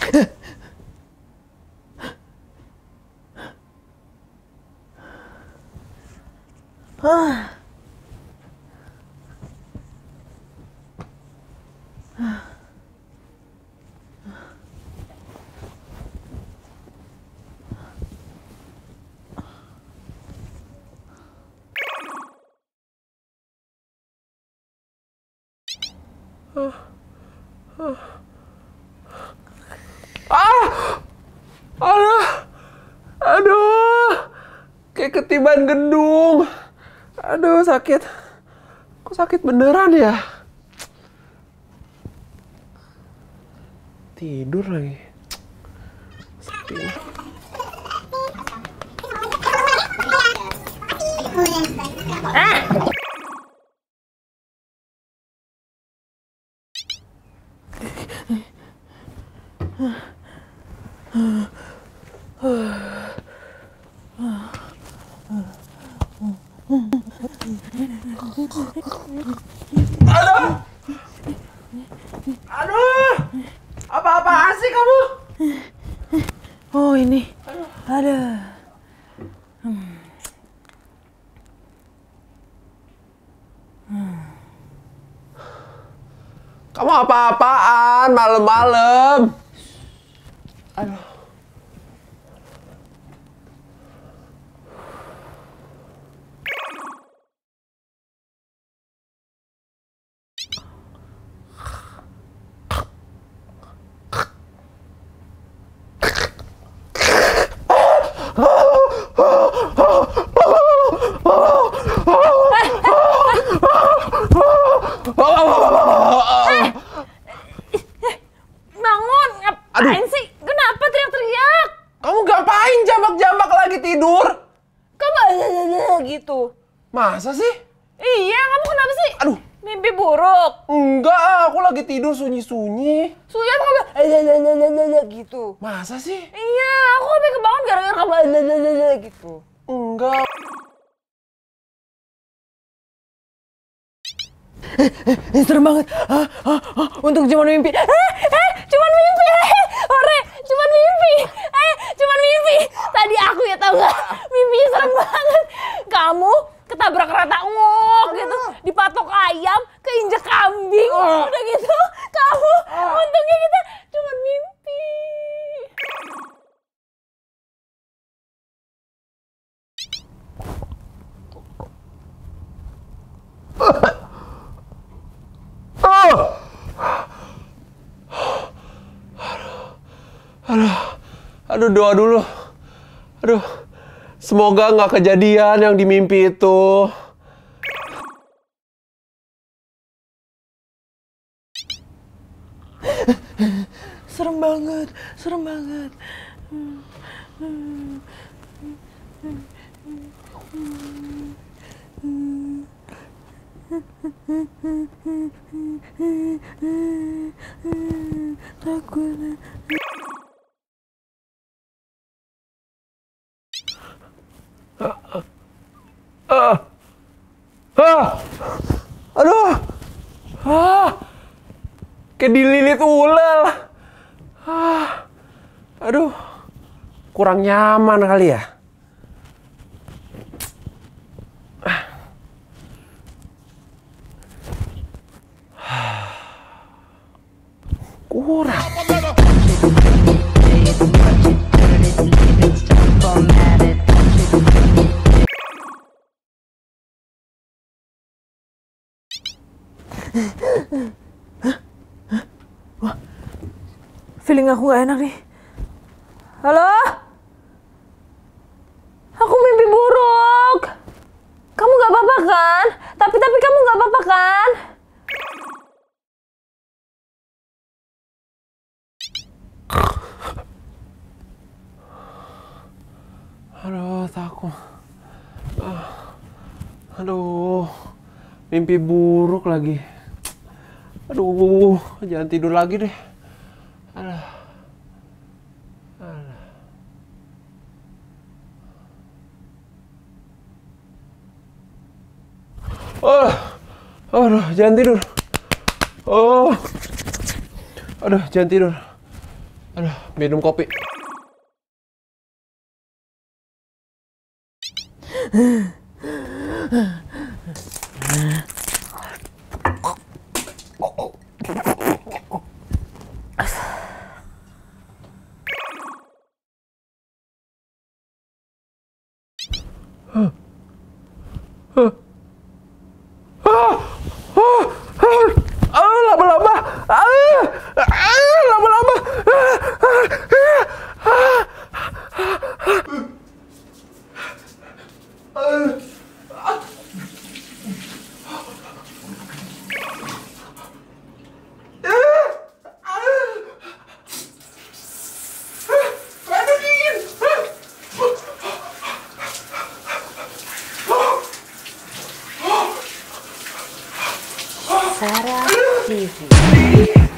Aduh, kayak ketiban gedung. Aduh, sakit. Kok sakit beneran ya? Tidur lagi. Sakit. Aduh! Aduh! Apa-apaan sih kamu? Oh, ini. Ada. Kamu apa-apaan malam-malam? Aduh. Bangun, ngapain sih? Kenapa teriak-teriak? Kamu ngapain jambak-jambak lagi tidur? Kamu gitu. Masa sih? Iya, kamu kenapa sih? Aduh. Mimpi buruk. Enggak, aku lagi tidur sunyi-sunyi. Suya kamu gitu. Masa sih? Iya, aku sampai kebangun gara-gara kamu gitu. Enggak. Serem banget. Untuk cuman mimpi. Cuman mimpi. Ore, cuman mimpi. Cuman mimpi. Tadi aku ya tahu nggak? Mimpi serem banget. Kamu ketabrak kereta gitu, dipatok ayam, keinjek kambing. Udah gitu, kamu untungnya kita cuman mimpi. Aduh, doa dulu. Aduh, semoga nggak kejadian yang di mimpi itu. Serem banget, serem banget. Takut. Aduh, kayak dililit ular. Aduh, kurang nyaman kali ya. Kurang. Wah, feeling aku gak enak nih. Halo? Aku mimpi buruk. Kamu gak apa-apa kan? Tapi kamu gak apa-apa kan? Aduh, takut. Aduh, mimpi buruk lagi. Aduh, jangan tidur lagi deh. Aduh. Aduh, jangan tidur. Aduh, jangan tidur. Aduh, minum kopi. Lama-lama. Lama-lama. Sarap TV.